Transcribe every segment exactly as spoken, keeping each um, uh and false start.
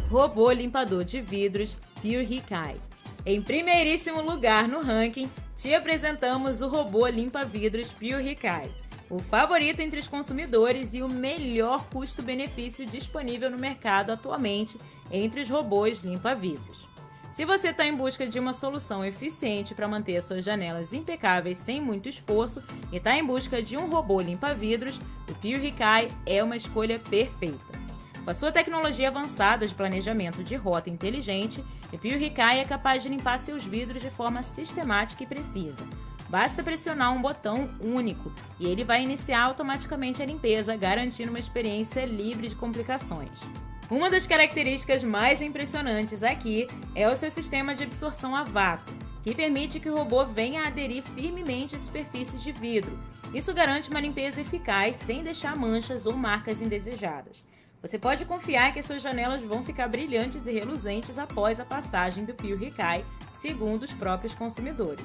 robô limpador de vidros PureHikai. Em primeiríssimo lugar no ranking, te apresentamos o robô limpa-vidros PureHikai, o favorito entre os consumidores e o melhor custo-benefício disponível no mercado atualmente entre os robôs limpa-vidros. Se você está em busca de uma solução eficiente para manter as suas janelas impecáveis sem muito esforço e está em busca de um robô limpa-vidros, o PureHikai é uma escolha perfeita. Com a sua tecnologia avançada de planejamento de rota inteligente, o PureHikai é capaz de limpar seus vidros de forma sistemática e precisa. Basta pressionar um botão único e ele vai iniciar automaticamente a limpeza, garantindo uma experiência livre de complicações. Uma das características mais impressionantes aqui é o seu sistema de absorção a vácuo, que permite que o robô venha a aderir firmemente às superfícies de vidro. Isso garante uma limpeza eficaz sem deixar manchas ou marcas indesejadas. Você pode confiar que as suas janelas vão ficar brilhantes e reluzentes após a passagem do PureHikai, segundo os próprios consumidores.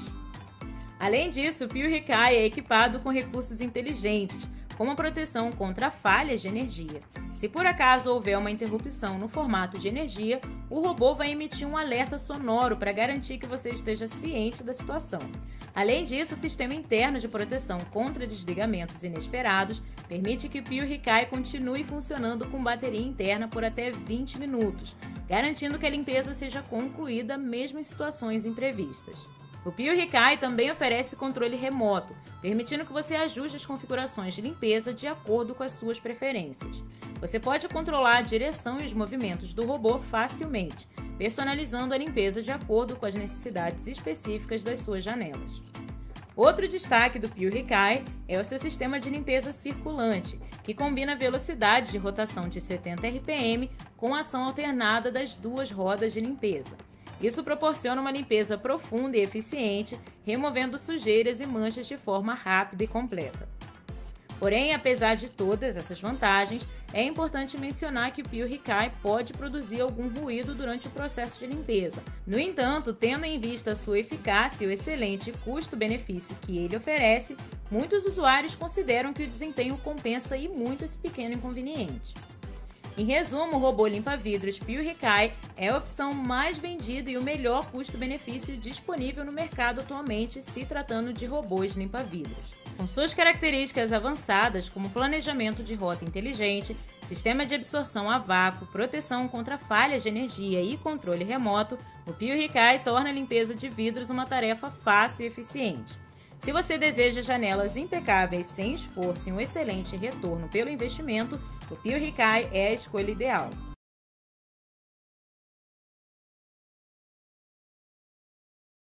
Além disso, o PureHikai é equipado com recursos inteligentes, como a proteção contra falhas de energia. Se por acaso houver uma interrupção no formato de energia, o robô vai emitir um alerta sonoro para garantir que você esteja ciente da situação. Além disso, o sistema interno de proteção contra desligamentos inesperados permite que o PureHikai continue funcionando com bateria interna por até vinte minutos, garantindo que a limpeza seja concluída mesmo em situações imprevistas. O PureHikai também oferece controle remoto, permitindo que você ajuste as configurações de limpeza de acordo com as suas preferências. Você pode controlar a direção e os movimentos do robô facilmente, personalizando a limpeza de acordo com as necessidades específicas das suas janelas. Outro destaque do PureHikai é o seu sistema de limpeza circulante, que combina a velocidade de rotação de setenta R P M com a ação alternada das duas rodas de limpeza. Isso proporciona uma limpeza profunda e eficiente, removendo sujeiras e manchas de forma rápida e completa. Porém, apesar de todas essas vantagens, é importante mencionar que o PureHikai pode produzir algum ruído durante o processo de limpeza. No entanto, tendo em vista a sua eficácia e o excelente custo-benefício que ele oferece, muitos usuários consideram que o desempenho compensa e muito esse pequeno inconveniente. Em resumo, o robô limpa-vidros PureHikai é a opção mais vendida e o melhor custo-benefício disponível no mercado atualmente, se tratando de robôs limpa-vidros. Com suas características avançadas, como planejamento de rota inteligente, sistema de absorção a vácuo, proteção contra falhas de energia e controle remoto, o PureHikai torna a limpeza de vidros uma tarefa fácil e eficiente. Se você deseja janelas impecáveis sem esforço e um excelente retorno pelo investimento, o PureHikai é a escolha ideal.